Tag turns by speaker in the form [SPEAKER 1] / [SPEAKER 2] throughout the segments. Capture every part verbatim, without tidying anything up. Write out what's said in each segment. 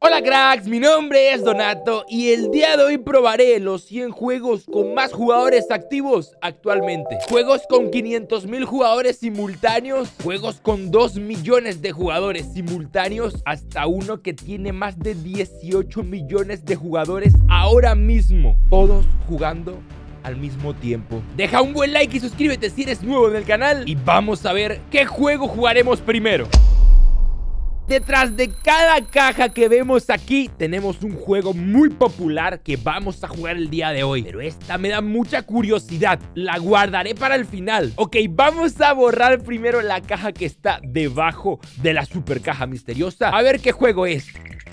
[SPEAKER 1] Hola cracks, mi nombre es Donato y el día de hoy probaré los cien juegos con más jugadores activos actualmente. Juegos con quinientos mil jugadores simultáneos, juegos con dos millones de jugadores simultáneos, hasta uno que tiene más de dieciocho millones de jugadores ahora mismo, todos jugando al mismo tiempo. Deja un buen like y suscríbete si eres nuevo en el canal y vamos a ver qué juego jugaremos primero. Detrás de cada caja que vemos aquí tenemos un juego muy popular que vamos a jugar el día de hoy. Pero esta me da mucha curiosidad, la guardaré para el final. Ok, vamos a borrar primero la caja que está debajo de la super caja misteriosa. A ver qué juego es.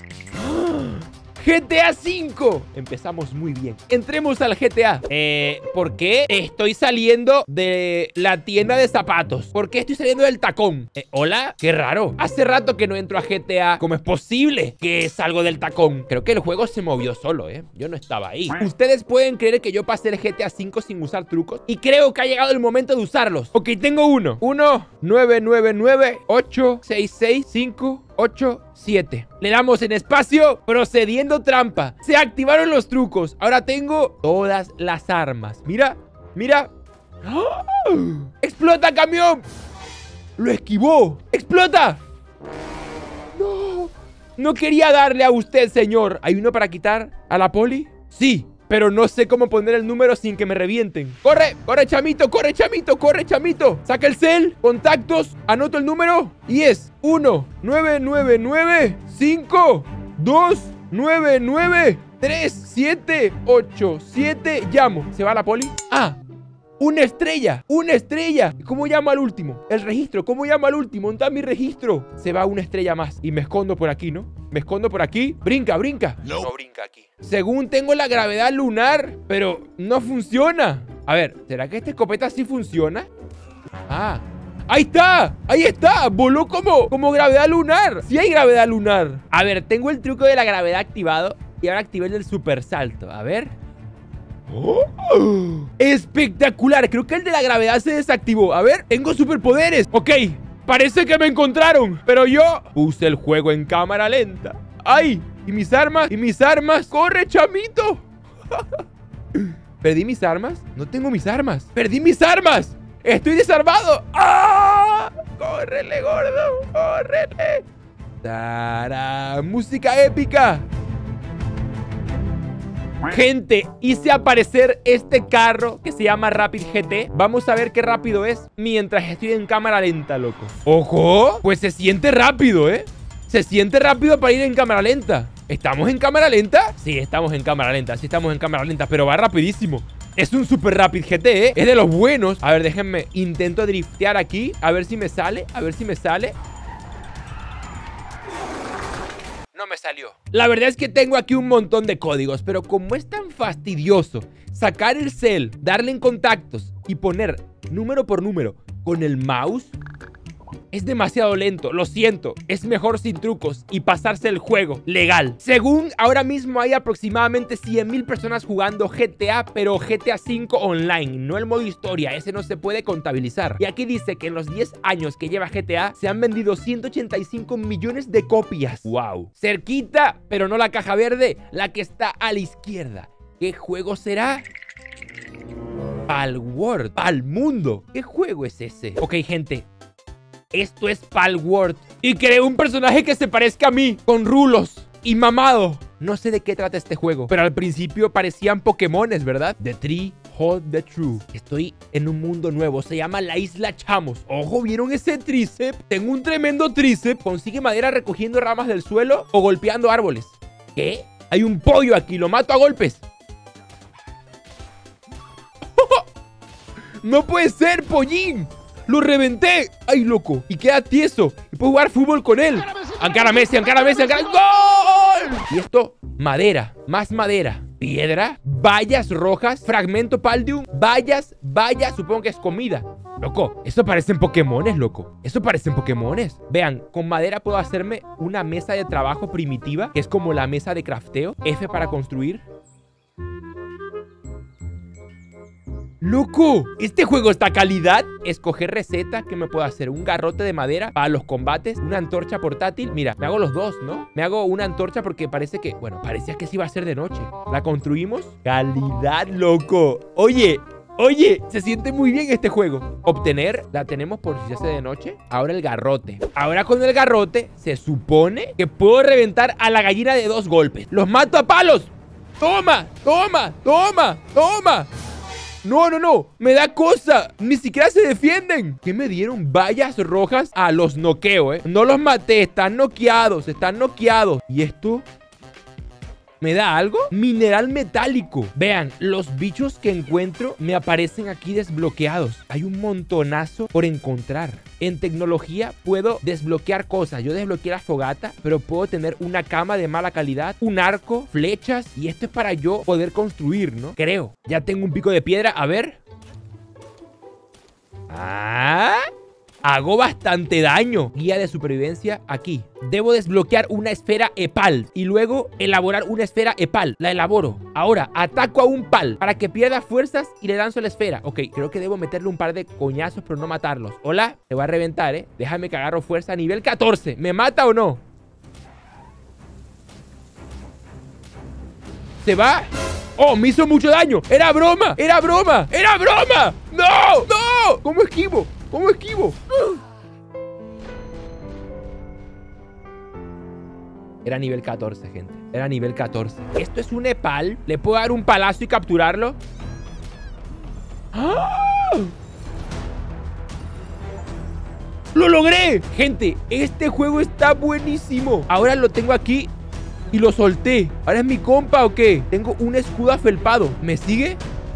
[SPEAKER 1] G T A cinco. Empezamos muy bien. Entremos al G T A. Eh, ¿por qué estoy saliendo de la tienda de zapatos? ¿Por qué estoy saliendo del tacón? Eh, ¿Hola? Qué raro. Hace rato que no entro a G T A. ¿Cómo es posible que salgo del tacón? Creo que el juego se movió solo, ¿eh? Yo no estaba ahí. Ustedes pueden creer que yo pasé el G T A cinco sin usar trucos. Y creo que ha llegado el momento de usarlos. Ok, tengo uno. Uno, nueve, nueve, nueve, ocho, seis, seis, cinco, ocho, siete. Le damos en espacio, procediendo trampa. Se activaron los trucos. Ahora tengo todas las armas. Mira, mira. ¡Oh! ¡Explota, camión! ¡Lo esquivó! ¡Explota! ¡No! No quería darle a usted, señor. ¿Hay uno para quitar a la poli? Sí, pero no sé cómo poner el número sin que me revienten. ¡Corre! ¡Corre, chamito! ¡Corre, chamito! ¡Corre, chamito! Saca el cel, contactos, anoto el número y es uno, nueve, nueve, nueve, cinco, dos, nueve, nueve, tres, siete, ocho, siete. Llamo. ¿Se va la poli? ¡Ah! ¡Una estrella! ¡Una estrella! ¿Cómo llamo al último? El registro. ¿Cómo llamo al último? ¿Dónde está mi registro? Se va una estrella más. Y me escondo por aquí, ¿no? Me escondo por aquí. ¡Brinca, brinca! No, no brinca aquí. Según tengo la gravedad lunar, pero no funciona. A ver, ¿será que esta escopeta sí funciona? Ah, ¡ahí está! ¡Ahí está! Voló como, como gravedad lunar. Sí hay gravedad lunar. A ver, tengo el truco de la gravedad activado y ahora activé el del super salto. A ver. ¡Oh! ¡Espectacular! Creo que el de la gravedad se desactivó. A ver, tengo superpoderes. Ok, parece que me encontraron, pero yo puse el juego en cámara lenta. ¡Ay! ¿Y mis armas? ¿Y mis armas? ¡Corre, chamito! ¿Perdí mis armas? No tengo mis armas. ¡Perdí mis armas! ¡Estoy desarmado! ¡Ah! ¡Córrele, gordo! ¡Córrele! ¡Tarán! ¡Música épica! Gente, hice aparecer este carro que se llama Rapid G T. Vamos a ver qué rápido es mientras estoy en cámara lenta, loco. ¡Ojo! Pues se siente rápido, ¿eh? Se siente rápido para ir en cámara lenta. ¿Estamos en cámara lenta? Sí, estamos en cámara lenta. Sí, estamos en cámara lenta, pero va rapidísimo. Es un super Rapid G T, ¿eh? Es de los buenos. A ver, déjenme. Intento driftear aquí. A ver si me sale. A ver si me sale. No me salió. La verdad es que tengo aquí un montón de códigos, pero como es tan fastidioso sacar el cel, darle en contactos y poner número por número con el mouse, es demasiado lento. Lo siento, es mejor sin trucos y pasarse el juego legal. Según ahora mismo hay aproximadamente cien mil personas jugando G T A, pero G T A cinco online, no el modo historia. Ese no se puede contabilizar. Y aquí dice que en los diez años que lleva G T A se han vendido ciento ochenta y cinco millones de copias. Wow. Cerquita, pero no la caja verde, la que está a la izquierda. ¿Qué juego será? Palworld, Palmundo. ¿Qué juego es ese? Ok, gente, esto es Palworld. Y creé un personaje que se parezca a mí, con rulos y mamado. No sé de qué trata este juego, pero al principio parecían Pokémones, ¿verdad? The Tree, Hold the True. Estoy en un mundo nuevo, se llama la Isla Chamos. Ojo, ¿vieron ese tríceps? Tengo un tremendo tríceps. Consigue madera recogiendo ramas del suelo o golpeando árboles. ¿Qué? Hay un pollo aquí, lo mato a golpes. ¡No puede ser, pollín! ¡Lo reventé! ¡Ay, loco! Y queda tieso. Y puedo jugar fútbol con él. ¡Ancara Messi! ¡Ancara Messi! ¡Ancara! ¡Gol! Y esto, madera. Más madera. Piedra. Vallas rojas. Fragmento paldium. Vallas. Vallas. Supongo que es comida. Loco, eso parecen Pokémones, loco. Eso parecen Pokémones. Vean, con madera puedo hacerme una mesa de trabajo primitiva, que es como la mesa de crafteo. F para construir. ¡Loco! Este juego está calidad. Escoger receta. ¿Qué me puedo hacer? Un garrote de madera para los combates. Una antorcha portátil. Mira, me hago los dos, ¿no? Me hago una antorcha porque parece que... Bueno, parecía que sí iba a ser de noche. ¿La construimos? Calidad, loco. Oye... Oye, se siente muy bien este juego. Obtener, la tenemos por si se hace de noche. Ahora el garrote. Ahora con el garrote se supone que puedo reventar a la gallina de dos golpes. ¡Los mato a palos! ¡Toma! ¡Toma! ¡Toma! ¡Toma! No, no, no. Me da cosa. Ni siquiera se defienden. ¿Qué me dieron? Vallas rojas. Ah, los noqueo, ¿eh? No los maté. Están noqueados. Están noqueados. ¿Y esto? ¿Me da algo? Mineral metálico. Vean, los bichos que encuentro me aparecen aquí desbloqueados. Hay un montonazo por encontrar. En tecnología puedo desbloquear cosas. Yo desbloqueé la fogata, pero puedo tener una cama de mala calidad, un arco, flechas. Y esto es para yo poder construir, ¿no? Creo. Ya tengo un pico de piedra. A ver. Ah... Hago bastante daño. Guía de supervivencia aquí. Debo desbloquear una esfera epal y luego elaborar una esfera epal. La elaboro. Ahora, ataco a un pal para que pierda fuerzas y le lanzo la esfera. Ok, creo que debo meterle un par de coñazos pero no matarlos. Hola, te voy a reventar, ¿eh? Déjame que agarro fuerza a nivel catorce. ¿Me mata o no? ¿Se va? ¡Oh, me hizo mucho daño! ¡Era broma! ¡Era broma! ¡Era broma! ¡No! ¡No! ¿Cómo esquivo? ¿Cómo esquivo? Era nivel catorce, gente. Era nivel catorce. Esto es un epal. ¿Le puedo dar un palazo y capturarlo? ¡Ah! ¡Lo logré! Gente, este juego está buenísimo. Ahora lo tengo aquí y lo solté. ¿Ahora es mi compa o qué? Tengo un escudo afelpado. ¿Me sigue?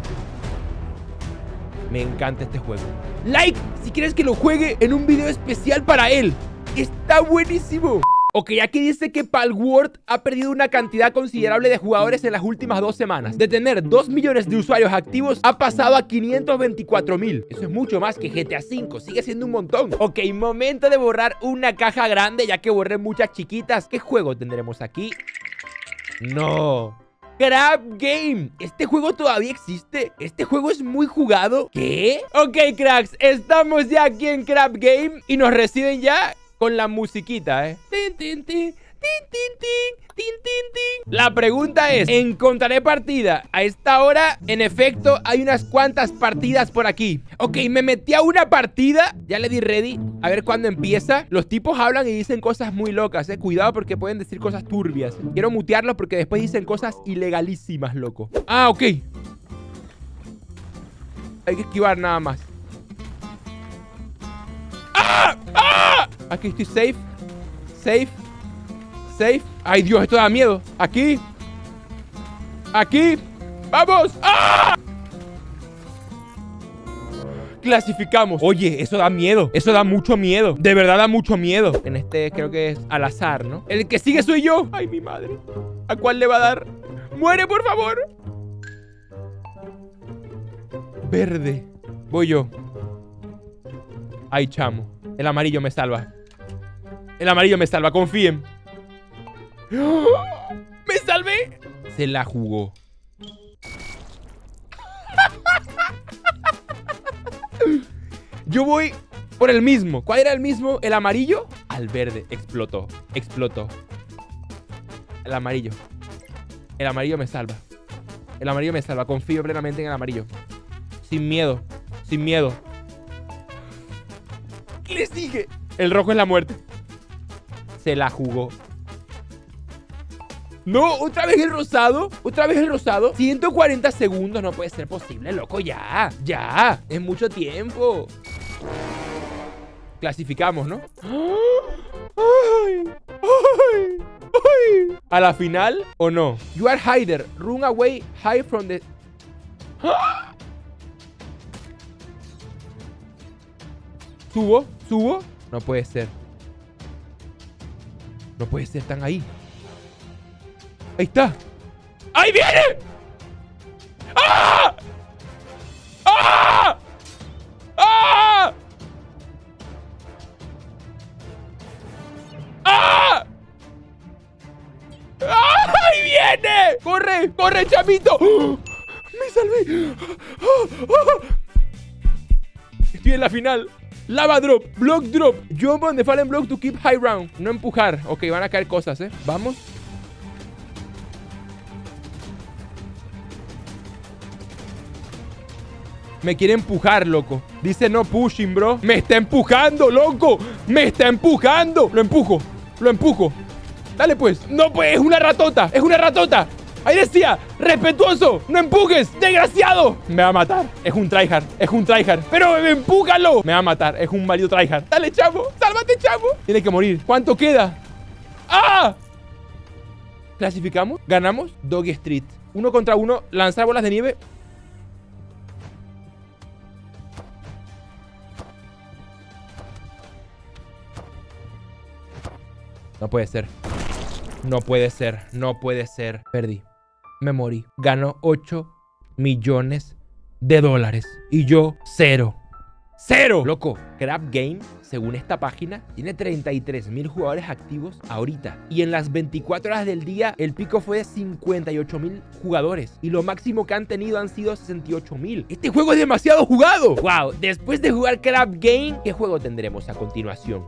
[SPEAKER 1] Me encanta este juego. Like si quieres que lo juegue en un video especial para él. Está buenísimo. Ok, aquí dice que Palworld ha perdido una cantidad considerable de jugadores en las últimas dos semanas. De tener dos millones de usuarios activos, ha pasado a quinientos veinticuatro mil. Eso es mucho más que G T A cinco. Sigue siendo un montón. Ok, momento de borrar una caja grande, ya que borré muchas chiquitas. ¿Qué juego tendremos aquí? No... Crab Game. ¿Este juego todavía existe? ¿Este juego es muy jugado? ¿Qué? Ok, cracks, estamos ya aquí en Crab Game y nos reciben ya con la musiquita, ¿eh? Tin, tin, tin, tin, tin, tin, tin, tin, tin. La pregunta es, ¿encontraré partida? A esta hora, en efecto, hay unas cuantas partidas por aquí. Ok, me metí a una partida. Ya le di ready. A ver cuándo empieza. Los tipos hablan y dicen cosas muy locas, eh. Cuidado porque pueden decir cosas turbias. Quiero mutearlos porque después dicen cosas ilegalísimas, loco. Ah, ok. Hay que esquivar nada más. ¡Ah! ¡Ah! Aquí estoy safe. Safe. Safe. Ay, Dios, esto da miedo. Aquí. Aquí. ¡Vamos! ¡Ah! Clasificamos. Oye, eso da miedo. Eso da mucho miedo. De verdad da mucho miedo. En este creo que es al azar, ¿no? El que sigue soy yo. Ay, mi madre. ¿A cuál le va a dar? ¡Muere, por favor! Verde. Voy yo. Ay, chamo. El amarillo me salva. El amarillo me salva. Confíen. ¡Me salvé! Se la jugó. Yo voy por el mismo. ¿Cuál era el mismo? ¿El amarillo? Al verde. Explotó. Explotó. El amarillo. El amarillo me salva. El amarillo me salva. Confío plenamente en el amarillo. Sin miedo. Sin miedo. ¿Qué le sigue? El rojo es la muerte. Se la jugó. No, otra vez el rosado. Otra vez el rosado. ciento cuarenta segundos. No puede ser posible, loco. Ya, ya. Es mucho tiempo. Clasificamos, ¿no? ¡Ay! ¡Ay! ¡Ay! ¿A la final o no? You are hider. Run away high from the... ¡Ah! ¿Subo? ¿Subo? No puede ser. No puede ser, están ahí. Ahí está. ¡Ahí viene! ¡Ah! ¡Ah! ¡Ah! ¡Ah! ¡Ah! ¡Ahí viene! ¡Corre! ¡Corre, chamito! ¡Oh! ¡Me salvé! ¡Oh, oh! Estoy en la final. Lava drop, block drop, jump on the fallen block to keep high round. No empujar. Ok, van a caer cosas, ¿eh? Vamos. Me quiere empujar, loco. Dice no pushing, bro. Me está empujando, loco. Me está empujando. Lo empujo, lo empujo. Dale, pues. No, pues, es una ratota. Es una ratota. Ahí decía, respetuoso, no empujes, desgraciado. Me va a matar, es un tryhard, es un tryhard. Pero empújalo. Me va a matar, es un maldito tryhard. Dale, chavo, sálvate, chavo. Tiene que morir. ¿Cuánto queda? ¡Ah! ¿Clasificamos? ¿Ganamos? Doggy Street. Uno contra uno, lanzar bolas de nieve. No puede ser. No puede ser, no puede ser. Perdí. Me morí. Ganó ocho millones de dólares. Y yo, cero. ¡Cero! Loco, Crap Game, según esta página, tiene treinta y tres mil jugadores activos ahorita. Y en las veinticuatro horas del día, el pico fue de cincuenta y ocho mil jugadores. Y lo máximo que han tenido han sido sesenta y ocho mil. ¡Este juego es demasiado jugado! ¡Wow! Después de jugar Crap Game, ¿qué juego tendremos a continuación?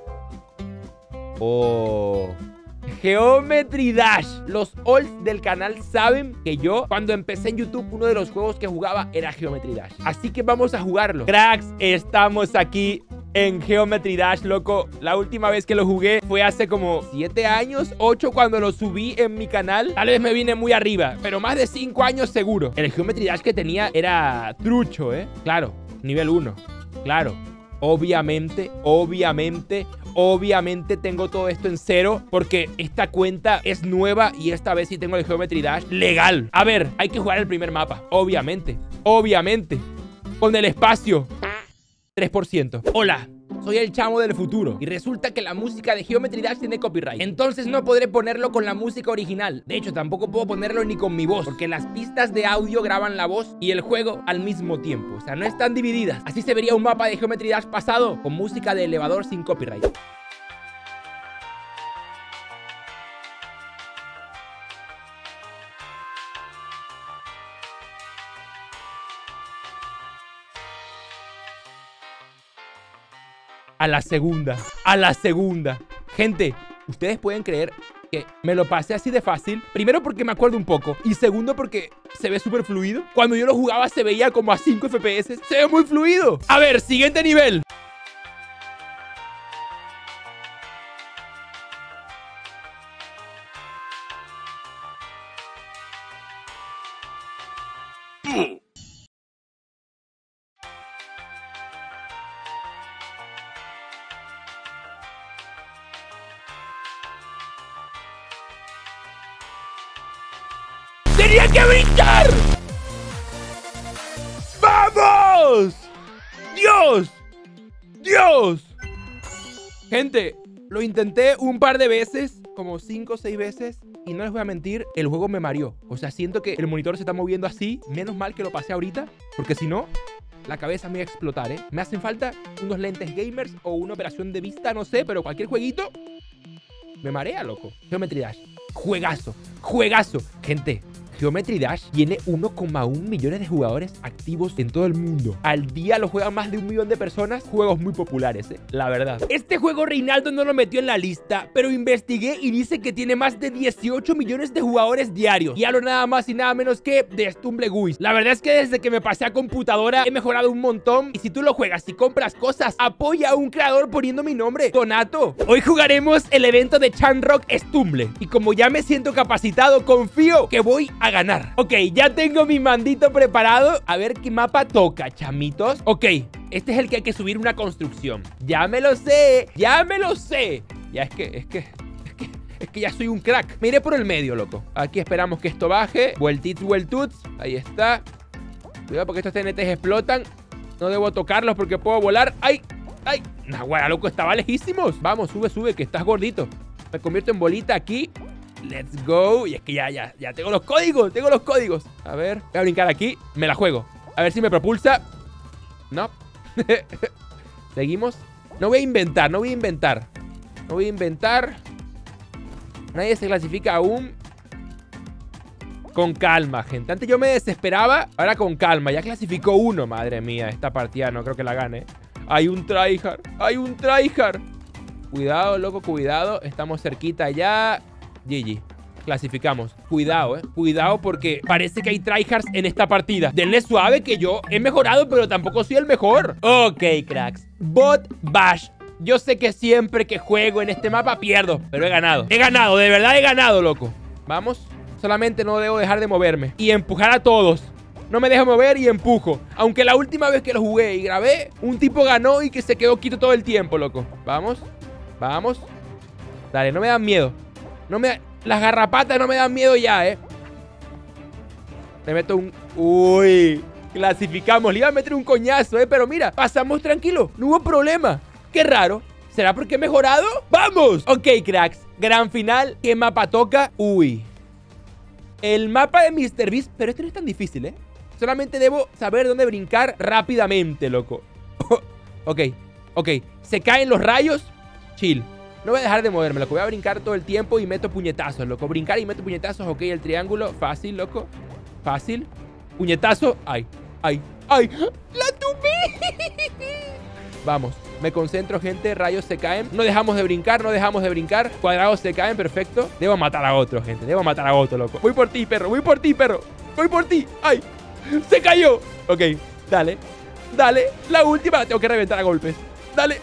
[SPEAKER 1] ¡Oh! Geometry Dash. Los olds del canal saben que yo, cuando empecé en YouTube, uno de los juegos que jugaba era Geometry Dash. Así que vamos a jugarlo. Cracks, estamos aquí en Geometry Dash, loco. La última vez que lo jugué fue hace como siete años, ocho, cuando lo subí en mi canal. Tal vez me vine muy arriba, pero más de cinco años seguro. El Geometry Dash que tenía era trucho, ¿eh? Claro, nivel uno. Claro. Obviamente, obviamente, obviamente tengo todo esto en cero porque esta cuenta es nueva y esta vez sí tengo el Geometry Dash legal. A ver, hay que jugar el primer mapa, obviamente, obviamente, con el espacio. tres por ciento. Hola, soy el chamo del futuro y resulta que la música de Geometry Dash tiene copyright. Entonces no podré ponerlo con la música original. De hecho, tampoco puedo ponerlo ni con mi voz, porque las pistas de audio graban la voz y el juego al mismo tiempo. O sea, no están divididas. Así se vería un mapa de Geometry Dash pasado con música de elevador sin copyright. A la segunda, a la segunda. Gente, ustedes pueden creer que me lo pasé así de fácil. Primero porque me acuerdo un poco. Y segundo porque se ve súper fluido. Cuando yo lo jugaba se veía como a cinco F P S. Se ve muy fluido. A ver, siguiente nivel. ¡Tenía que brincar! ¡Vamos! ¡Dios! ¡Dios! Gente, lo intenté un par de veces, como cinco o seis veces, y no les voy a mentir, el juego me mareó. O sea, siento que el monitor se está moviendo así. Menos mal que lo pasé ahorita, porque si no, la cabeza me iba a explotar, ¿eh? Me hacen falta unos lentes gamers o una operación de vista, no sé, pero cualquier jueguito me marea, loco. Geometry Dash. Juegazo. Juegazo. Gente, Geometry Dash tiene uno coma uno millones de jugadores activos en todo el mundo. Al día lo juegan más de un millón de personas. Juegos muy populares, ¿eh? La verdad. Este juego Reinaldo no lo metió en la lista, pero investigué y dice que tiene más de dieciocho millones de jugadores diarios. Y hablo nada más y nada menos que de Stumbleguis. La verdad es que desde que me pasé a computadora he mejorado un montón. Y si tú lo juegas y compras cosas, apoya a un creador poniendo mi nombre, Donato. Hoy jugaremos el evento de Chanrock Stumble. Y como ya me siento capacitado, confío que voy a ganar. Ok, ya tengo mi mandito preparado. A ver qué mapa toca, chamitos. Ok, este es el que hay que subir una construcción. Ya me lo sé, ya me lo sé. Ya es que, es que, es que, es que ya soy un crack. Me iré por el medio, loco. Aquí esperamos que esto baje. Vueltits, vueltuts. Ahí está. Cuidado porque estos T N Ts explotan. No debo tocarlos porque puedo volar. ¡Ay! ¡Ay! Naguará, loco, estaba lejísimos. Vamos, sube, sube, que estás gordito. Me convierto en bolita aquí. Let's go. Y es que ya, ya, ya tengo los códigos. Tengo los códigos. A ver, voy a brincar aquí. Me la juego. A ver si me propulsa. No. Seguimos. No voy a inventar, no voy a inventar. No voy a inventar. Nadie se clasifica aún. Con calma, gente. Antes yo me desesperaba, ahora con calma. Ya clasificó uno. Madre mía, esta partida no creo que la gane. Hay un tryhard. Hay un tryhard. Cuidado, loco, cuidado. Estamos cerquita ya. G G. Clasificamos. Cuidado, eh. Cuidado porque parece que hay tryhards en esta partida. Denle suave que yo he mejorado, pero tampoco soy el mejor. Ok, cracks. Bot Bash. Yo sé que siempre que juego en este mapa pierdo, pero he ganado. He ganado, de verdad he ganado, loco. Vamos. Solamente no debo dejar de moverme y empujar a todos. No me dejo mover y empujo. Aunque la última vez que lo jugué y grabé, un tipo ganó y que se quedó quieto todo el tiempo, loco. Vamos. Vamos. Dale, no me dan miedo. No me... Las garrapatas no me dan miedo ya, eh. Le meto un... Uy. Clasificamos. Le iba a meter un coñazo, eh. Pero mira, pasamos tranquilo. No hubo problema. Qué raro. ¿Será porque he mejorado? ¡Vamos! Ok, cracks. Gran final. ¿Qué mapa toca? Uy. El mapa de míster Beast. Pero este no es tan difícil, eh. Solamente debo saber dónde brincar rápidamente, loco. Ok. Ok. Se caen los rayos. Chill. No voy a dejar de moverme, loco. Voy a brincar todo el tiempo y meto puñetazos, loco. Brincar y meto puñetazos. Ok, el triángulo. Fácil, loco. Fácil. Puñetazo. Ay, ay, ay. ¡La tumbé! Vamos. Me concentro, gente. Rayos se caen. No dejamos de brincar, no dejamos de brincar. Cuadrados se caen, perfecto. Debo matar a otro, gente. Debo matar a otro, loco. Voy por ti, perro. Voy por ti, perro. Voy por ti. ¡Ay! ¡Se cayó! Ok, dale. Dale. La última. Tengo que reventar a golpes. Dale.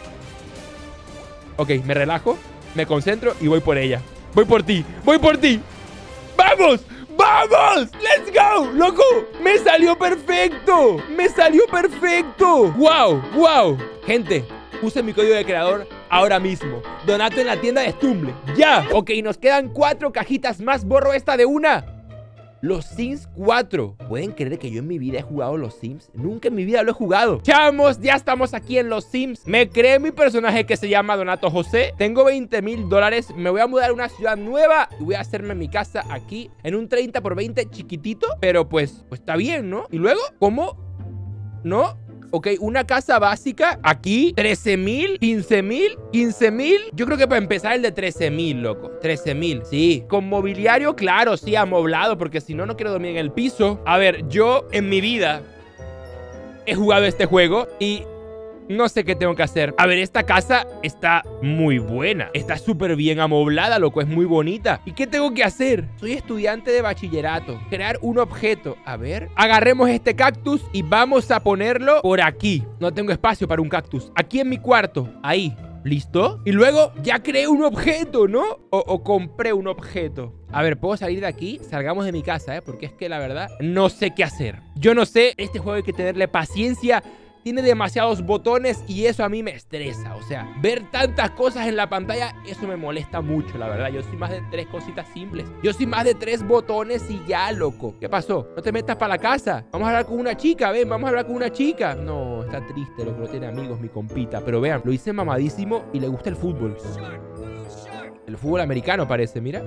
[SPEAKER 1] Ok, me relajo, me concentro y voy por ella. Voy por ti, voy por ti. ¡Vamos! ¡Vamos! ¡Let's go! ¡Loco! ¡Me salió perfecto! ¡Me salió perfecto! ¡Wow! ¡Wow! Gente, use mi código de creador ahora mismo. Donato en la tienda de Stumble. ¡Ya! Ok, nos quedan cuatro cajitas más. Borro esta de una. Los Sims cuatro. ¿Pueden creer que yo en mi vida he jugado los Sims? Nunca en mi vida lo he jugado. Chamos, ya estamos aquí en los Sims. Me creé mi personaje que se llama Donato José. Tengo veinte mil dólares. Me voy a mudar a una ciudad nueva y voy a hacerme mi casa aquí en un treinta por veinte chiquitito. Pero pues, pues está bien, ¿no? Y luego, ¿cómo? ¿No? Ok, una casa básica aquí, trece mil, quince mil, quince mil. Yo creo que para empezar el de trece mil, loco. trece mil, sí. Con mobiliario, claro, sí, amoblado, porque si no, no quiero dormir en el piso. A ver, yo en mi vida he jugado este juego y no sé qué tengo que hacer. A ver, esta casa está muy buena. Está súper bien amoblada, loco. Es muy bonita. ¿Y qué tengo que hacer? Soy estudiante de bachillerato. Crear un objeto. A ver. Agarremos este cactus y vamos a ponerlo por aquí. No tengo espacio para un cactus. Aquí en mi cuarto. Ahí. ¿Listo? Y luego ya creé un objeto, ¿no? O, o compré un objeto. A ver, ¿puedo salir de aquí? Salgamos de mi casa, ¿eh? Porque es que la verdad no sé qué hacer. Yo no sé. Este juego hay que tenerle paciencia. Tiene demasiados botones y eso a mí me estresa. O sea, ver tantas cosas en la pantalla, eso me molesta mucho, la verdad. Yo soy más de tres cositas simples. Yo soy más de tres botones y ya, loco. ¿Qué pasó? No te metas para la casa. Vamos a hablar con una chica, ven, vamos a hablar con una chica. No, está triste, loco, no tiene amigos, mi compita. Pero vean, lo hice mamadísimo y le gusta el fútbol. El fútbol americano parece, mira.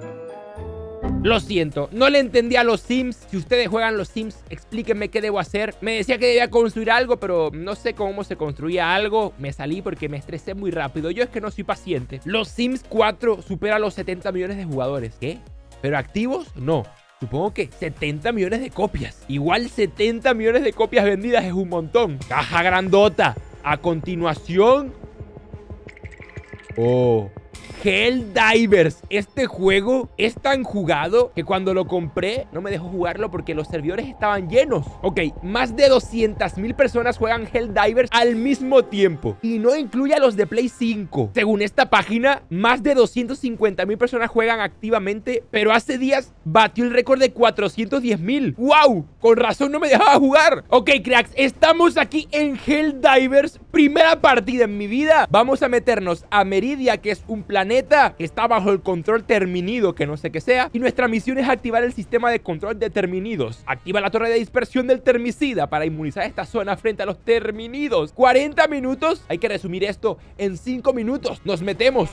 [SPEAKER 1] Lo siento, no le entendí a los Sims. Si ustedes juegan los Sims, explíquenme qué debo hacer. Me decía que debía construir algo, pero no sé cómo se construía algo. Me salí porque me estresé muy rápido. Yo es que no soy paciente. Los Sims cuatro supera los setenta millones de jugadores. ¿Qué? ¿Pero activos? No. Supongo que setenta millones de copias. Igual setenta millones de copias vendidas es un montón. Caja grandota. A continuación... Oh... Helldivers. Este juego es tan jugado que cuando lo compré no me dejó jugarlo porque los servidores estaban llenos. Ok, más de doscientas mil personas juegan Helldivers al mismo tiempo y no incluye a los de Play cinco. Según esta página, más de doscientas cincuenta mil personas juegan activamente, pero hace días batió el récord de cuatrocientos diez mil. ¡Wow! Con razón no me dejaba jugar. Ok, cracks, estamos aquí en Helldivers. Primera partida en mi vida. Vamos a meternos a Meridia, que es un planeta que está bajo el control Terminido, que no sé qué sea, y nuestra misión es activar el sistema de control de Terminidos. Activa la torre de dispersión del Termicida para inmunizar esta zona frente a los Terminidos. cuarenta minutos. Hay que resumir esto en cinco minutos. Nos metemos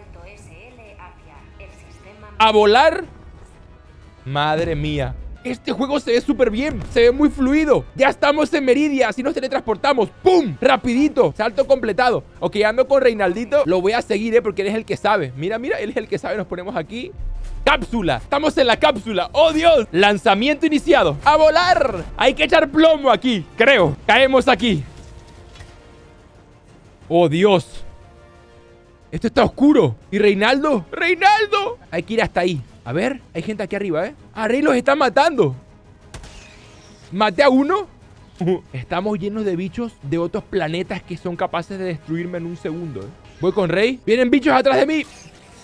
[SPEAKER 1] a volar. Madre mía, este juego se ve súper bien, se ve muy fluido. Ya estamos en Meridia, así nos teletransportamos. ¡Pum! Rapidito, salto completado. Ok, ando con Reinaldito. Lo voy a seguir, ¿eh? Porque él es el que sabe. Mira, mira, él es el que sabe. Nos ponemos aquí. Cápsula. Estamos en la cápsula. ¡Oh, Dios! Lanzamiento iniciado. ¡A volar! Hay que echar plomo aquí, creo. Caemos aquí. ¡Oh, Dios! Esto está oscuro. ¿Y Reinaldo? ¡Reinaldo! Hay que ir hasta ahí. A ver, hay gente aquí arriba, ¿eh? Ah, Rey los está matando. ¿Maté a uno? Estamos llenos de bichos de otros planetas que son capaces de destruirme en un segundo, ¿eh? Voy con Rey. Vienen bichos atrás de mí.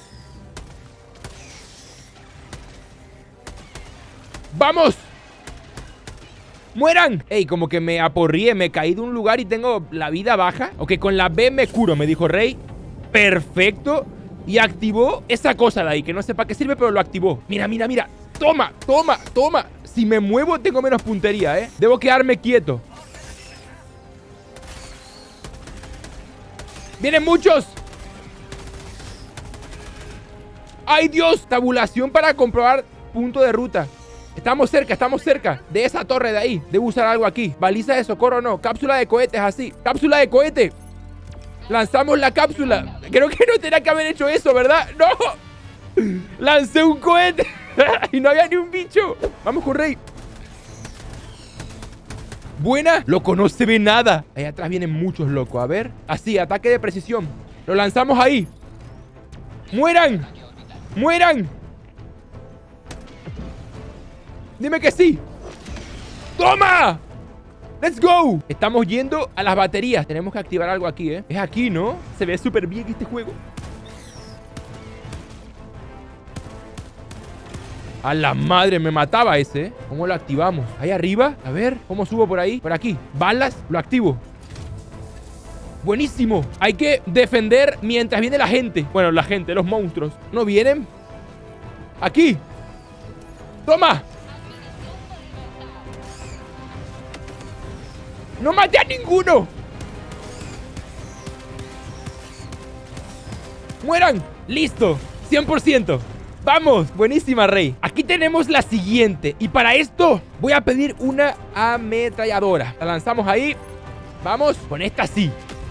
[SPEAKER 1] ¡Vamos! ¡Mueran! Ey, como que me aporrié. Me caí de un lugar y tengo la vida baja. Ok, con la B me curo, me dijo Rey. Perfecto. Y activó esa cosa de ahí, que no sé para qué sirve, pero lo activó. Mira, mira, mira. Toma, toma, toma. Si me muevo tengo menos puntería, ¿eh? Debo quedarme quieto. ¡Vienen muchos! ¡Ay, Dios! Tabulación para comprobar punto de ruta. Estamos cerca, estamos cerca de esa torre de ahí. Debo usar algo aquí. Baliza de socorro, no. Cápsula de cohetes, así. Cápsula de cohete. Lanzamos la cápsula. Creo que no tenía que haber hecho eso, ¿verdad? ¡No! Lancé un cohete y no había ni un bicho. Vamos con Rey. Buena. Loco, no se ve nada. Ahí atrás vienen muchos, loco. A ver. Así, ataque de precisión. Lo lanzamos ahí. ¡Mueran! ¡Mueran! Dime que sí. ¡Toma! ¡Let's go! Estamos yendo a las baterías. Tenemos que activar algo aquí, ¿eh? Es aquí, ¿no? Se ve súper bien este juego. A la madre, me mataba ese, ¿eh? ¿Cómo lo activamos? Ahí arriba. A ver, ¿cómo subo por ahí? Por aquí. Balas, lo activo. Buenísimo. Hay que defender mientras viene la gente. Bueno, la gente, los monstruos. ¿No vienen? Aquí. ¡Toma! ¡No maté a ninguno! ¡Mueran! ¡Listo! cien por ciento. ¡Vamos! Buenísima, Rey. Aquí tenemos la siguiente. Y para esto voy a pedir una ametralladora. La lanzamos ahí. Vamos. Con esta sí.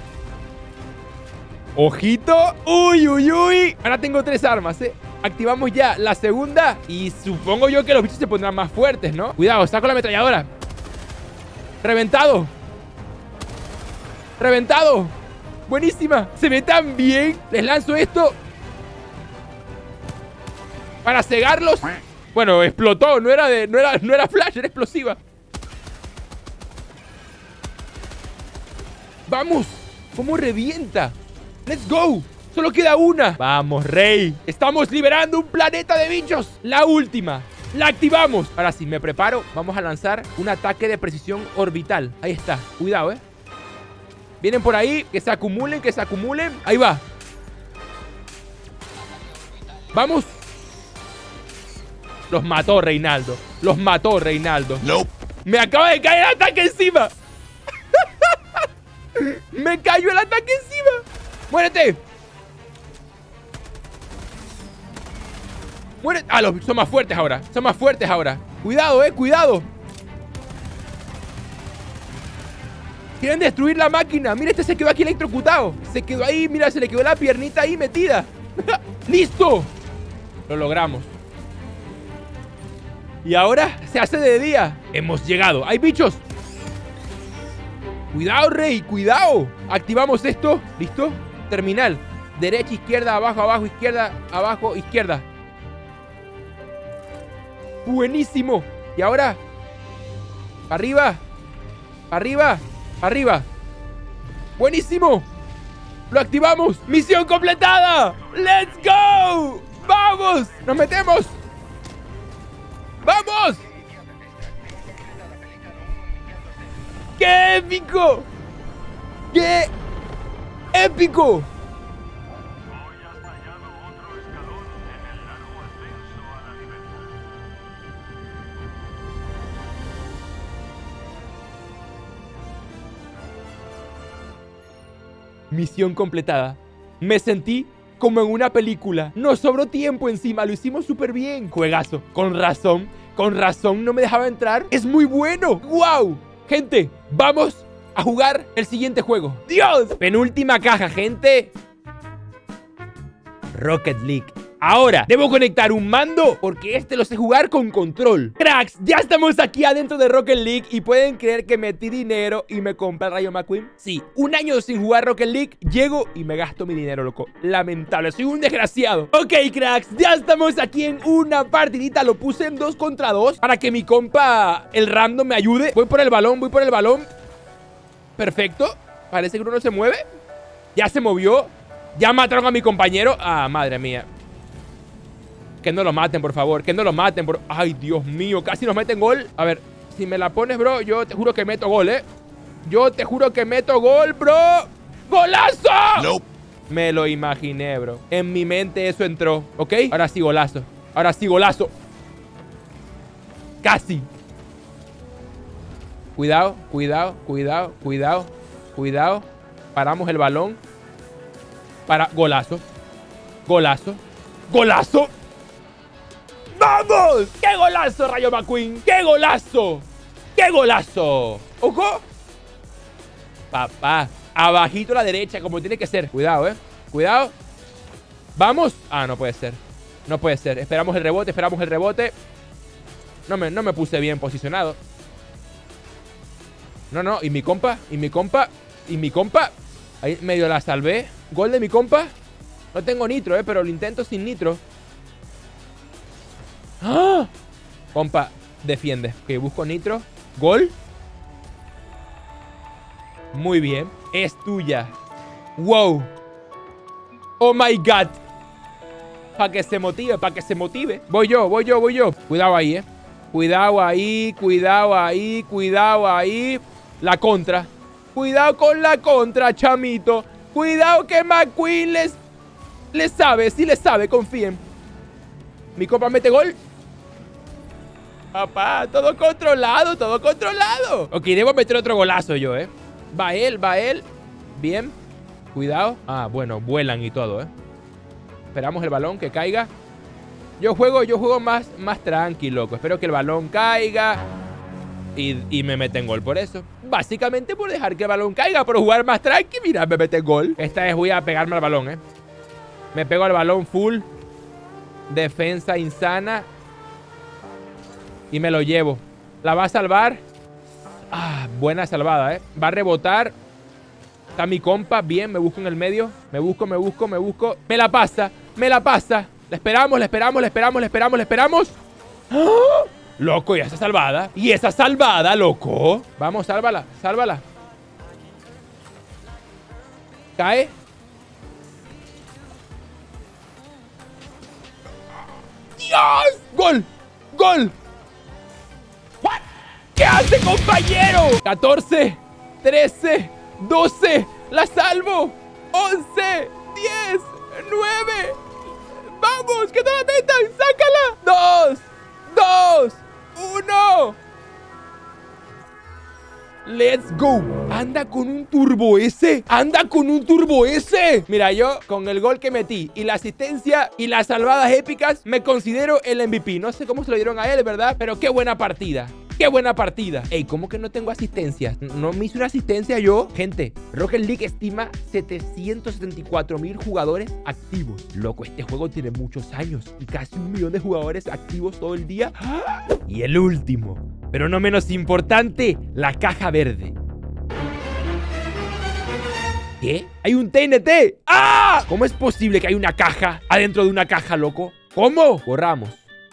[SPEAKER 1] ¡Ojito! ¡Uy, uy, uy! Ahora tengo tres armas, ¿eh? Activamos ya la segunda. Y supongo yo que los bichos se pondrán más fuertes, ¿no? Cuidado, saco la ametralladora. ¡Reventado! ¡Reventado! ¡Buenísima! ¡Se ve tan bien! Les lanzo esto para cegarlos. Bueno, explotó. No era de, no era, no era flash, era explosiva. ¡Vamos! ¿Cómo revienta? ¡Let's go! Solo queda una. ¡Vamos, Rey! Estamos liberando un planeta de bichos. La última. ¡La activamos! Ahora sí, me preparo. Vamos a lanzar un ataque de precisión orbital. Ahí está. Cuidado, ¿eh? Vienen por ahí. Que se acumulen, que se acumulen. Ahí va. ¡Vamos! Los mató Reinaldo. Los mató Reinaldo. No. Me acaba de caer el ataque encima. Me cayó el ataque encima. ¡Muérete! ¡Muérete! Ah, los, son más fuertes ahora. Son más fuertes ahora. Cuidado, eh, cuidado. Quieren destruir la máquina. Mira, este se quedó aquí electrocutado. Se quedó ahí, mira, se le quedó la piernita ahí metida. ¡Listo! Lo logramos. Y ahora se hace de día. Hemos llegado. ¡Hay bichos! Cuidado, Rey, cuidado. Activamos esto. ¿Listo? Terminal. Derecha, izquierda, abajo, abajo, izquierda, abajo, izquierda. Buenísimo. Y ahora arriba. Arriba. Arriba. Buenísimo. Lo activamos. Misión completada. ¡Let's go! ¡Vamos! ¡Nos metemos! ¡Vamos! ¡Qué épico! ¡Qué épico! Misión completada. Me sentí como en una película. Nos sobró tiempo encima. Lo hicimos súper bien. Juegazo. Con razón. Con razón no me dejaba entrar. Es muy bueno. ¡Wow! Gente, vamos a jugar el siguiente juego. ¡Dios! Penúltima caja, gente. Rocket League. Ahora, debo conectar un mando porque este lo sé jugar con control. Cracks, ya estamos aquí adentro de Rocket League y pueden creer que metí dinero y me compré el Rayo McQueen. Sí, un año sin jugar Rocket League, llego y me gasto mi dinero, loco. Lamentable, soy un desgraciado. Ok, cracks, ya estamos aquí en una partidita. Lo puse en dos contra dos para que mi compa, el random, me ayude. Voy por el balón, voy por el balón. Perfecto. Parece que uno no se mueve. Ya se movió. Ya mataron a mi compañero. Ah, madre mía. Que no lo maten, por favor. Que no lo maten, por... Ay, Dios mío. Casi nos meten gol. A ver, si me la pones, bro, yo te juro que meto gol, ¿eh? Yo te juro que meto gol, bro. ¡Golazo! No. Me lo imaginé, bro. En mi mente eso entró, ¿ok? Ahora sí, golazo. Ahora sí, golazo. Casi. Cuidado, cuidado, cuidado, cuidado, cuidado. Paramos el balón. Para... Golazo. Golazo. ¡Golazo! ¡Vamos! ¡Qué golazo, Rayo McQueen! ¡Qué golazo! ¡Qué golazo! ¡Ojo! Papá, abajito a la derecha, como tiene que ser. Cuidado, eh. Cuidado. ¿Vamos? Ah, no puede ser. No puede ser. Esperamos el rebote, esperamos el rebote. No me, no me puse bien posicionado. No, no. ¿Y mi compa? ¿Y mi compa? ¿Y mi compa? Ahí medio la salvé. Gol de mi compa. No tengo nitro, eh, pero lo intento sin nitro. ¡Ah! Compa, defiende. Ok, busco nitro. Gol. Muy bien. Es tuya. Wow. Oh my God. Para que se motive, para que se motive. Voy yo, voy yo, voy yo. Cuidado ahí, eh. Cuidado ahí, cuidado ahí, cuidado ahí. La contra. Cuidado con la contra, chamito. Cuidado que McQueen les... Les sabe, sí les sabe, confíen. Mi compa mete gol. Papá, todo controlado, todo controlado. Ok, debo meter otro golazo yo, ¿eh? Va él, va él. Bien. Cuidado. Ah, bueno, vuelan y todo, ¿eh? Esperamos el balón que caiga. Yo juego, yo juego más, más tranquilo, loco. Espero que el balón caiga. Y, y me meten gol por eso. Básicamente por dejar que el balón caiga. Por jugar más tranqui, mira, me meten gol. Esta vez voy a pegarme al balón, ¿eh? Me pego al balón full. Defensa insana. Y me lo llevo. La va a salvar. Ah, buena salvada, ¿eh? Va a rebotar. Está mi compa. Bien, me busco en el medio. Me busco, me busco, me busco. Me la pasa, me la pasa. La esperamos, la esperamos, la esperamos, la esperamos, la esperamos. ¡Oh! Loco, y esa salvada. Y esa salvada, loco. Vamos, sálvala, sálvala. Cae. ¡Dios! ¡Gol! ¡Gol! ¿What? ¿Qué hace, compañero? catorce, trece, doce. ¡La salvo! once, diez, nueve. ¡Vamos! ¡Que no la metan! ¡Sácala! dos, dos, uno. ¡Let's go! Anda con un turbo S. Anda con un turbo S. Mira, yo con el gol que metí y la asistencia y las salvadas épicas me considero el M V P. No sé cómo se lo dieron a él, ¿verdad? Pero qué buena partida. ¡Qué buena partida! Ey, ¿cómo que no tengo asistencias? ¿No me hice una asistencia yo? Gente, Rocket League estima setecientos setenta y cuatro mil jugadores activos. Loco, este juego tiene muchos años y casi un millón de jugadores activos todo el día. ¡Ah! Y el último, pero no menos importante, la caja verde. ¿Qué? ¡Hay un T N T! ¡Ah! ¿Cómo es posible que hay una caja adentro de una caja, loco? ¿Cómo? Borramos.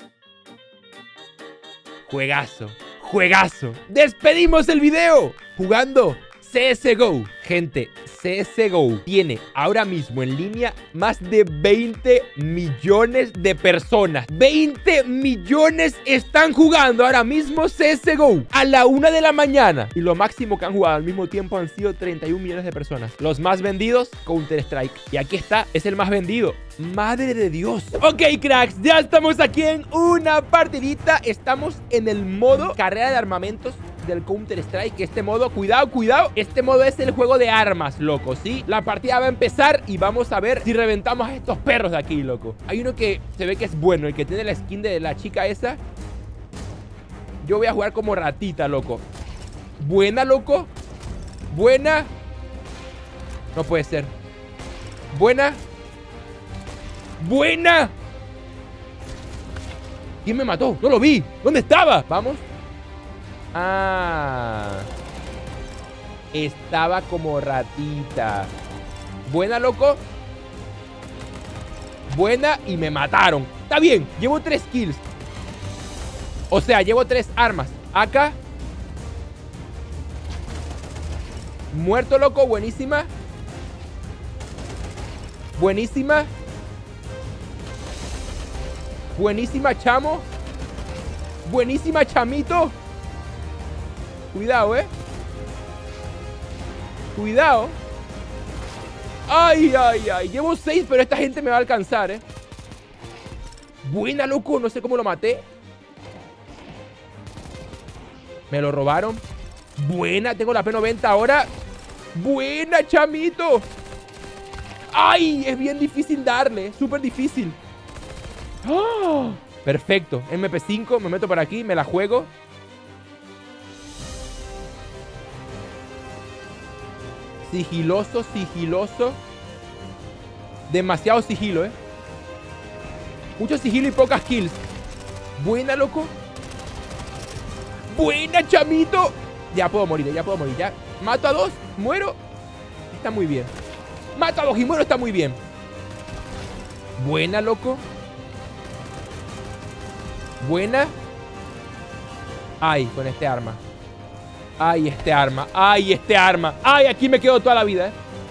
[SPEAKER 1] Juegazo. Juegazo. Despedimos el video jugando C S G O. Gente, C S G O tiene ahora mismo en línea más de veinte millones de personas. veinte millones están jugando ahora mismo C S G O a la una de la mañana. Y lo máximo que han jugado al mismo tiempo han sido treinta y un millones de personas. Los más vendidos, Counter-Strike. Y aquí está, es el más vendido. ¡Madre de Dios! Ok, cracks, ya estamos aquí en una partidita. Estamos en el modo carrera de armamentos del Counter-Strike. Este modo, cuidado, cuidado. Este modo es el juego de armas, loco, ¿sí? La partida va a empezar y vamos a ver si reventamos a estos perros de aquí, loco. Hay uno que se ve que es bueno, el que tiene la skin de la chica esa. Yo voy a jugar como ratita, loco. Buena, loco. Buena. No puede ser. Buena. Buena. ¿Quién me mató? No lo vi. ¿Dónde estaba? Vamos. Ah. Estaba como ratita. Buena, loco. Buena y me mataron. Está bien, llevo tres kills. O sea, llevo tres armas. Acá. Muerto, loco, buenísima. Buenísima. Buenísima, chamo. Buenísima, chamito. Cuidado, eh. Cuidado. Ay, ay, ay. Llevo seis, pero esta gente me va a alcanzar, eh. Buena, loco. No sé cómo lo maté. Me lo robaron. Buena, tengo la P noventa ahora. Buena, chamito. Ay, es bien difícil darle. Súper difícil. ¡Oh! Perfecto. M P cinco, me meto por aquí, me la juego. Sigiloso, sigiloso. Demasiado sigilo, eh. Mucho sigilo y pocas kills. Buena, loco. Buena, chamito. Ya puedo morir, ya puedo morir, ya. Mato a dos, muero. Está muy bien. Mato a dos y muero, está muy bien. Buena, loco. Buena. Ay, con este arma. Ay, este arma. Ay, este arma. Ay, aquí me quedo toda la vida, ¿eh?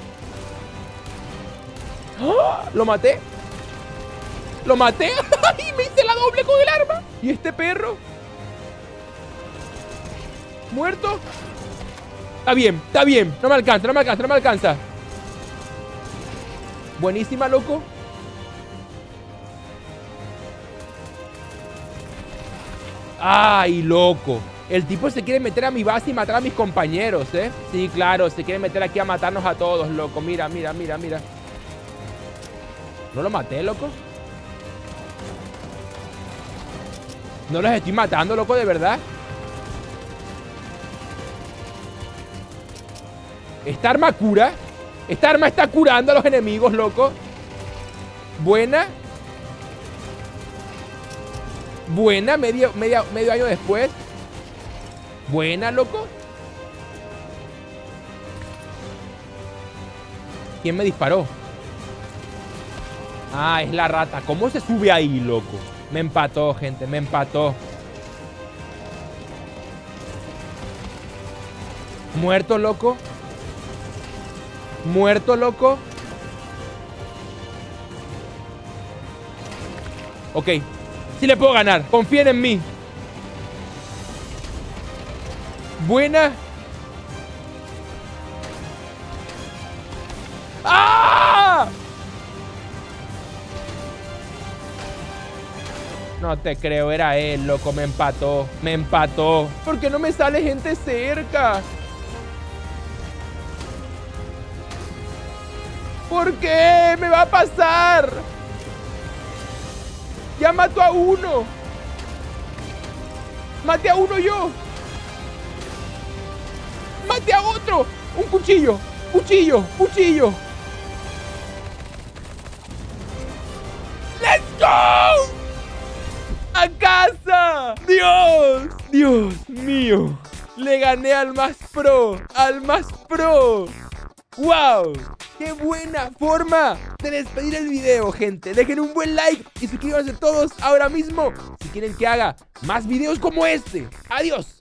[SPEAKER 1] ¡Oh! Lo maté. Lo maté. Ay, me hice la doble con el arma. ¿Y este perro? ¿Muerto? Está bien, está bien. No me alcanza, no me alcanza, no me alcanza. Buenísima, loco. Ay, loco. El tipo se quiere meter a mi base y matar a mis compañeros, ¿eh? Sí, claro, se quiere meter aquí a matarnos a todos, loco. Mira, mira, mira, mira. ¿No lo maté, loco? No los estoy matando, loco, de verdad. Esta arma cura. Esta arma está curando a los enemigos, loco. Buena. Buena, medio, medio, medio año después. Buena, loco. ¿Quién me disparó? Ah, es la rata. ¿Cómo se sube ahí, loco? Me empató, gente, me empató. Muerto, loco. Muerto, loco. Ok. Sí le puedo ganar. Confíen en mí. Buena. ¡Ah! No te creo, era él, loco. Me empató. Me empató. ¿Por qué no me sale gente cerca? ¿Por qué? ¿Me va a pasar? Ya mato a uno. Maté a uno yo. Maté a otro. Un cuchillo. Cuchillo. Cuchillo. ¡Let's go! ¡A casa! ¡Dios! ¡Dios mío! Le gané al más pro. Al más pro. ¡Wow! ¡Qué buena forma de despedir el video, gente! Dejen un buen like y suscríbanse todos ahora mismo si quieren que haga más videos como este. ¡Adiós!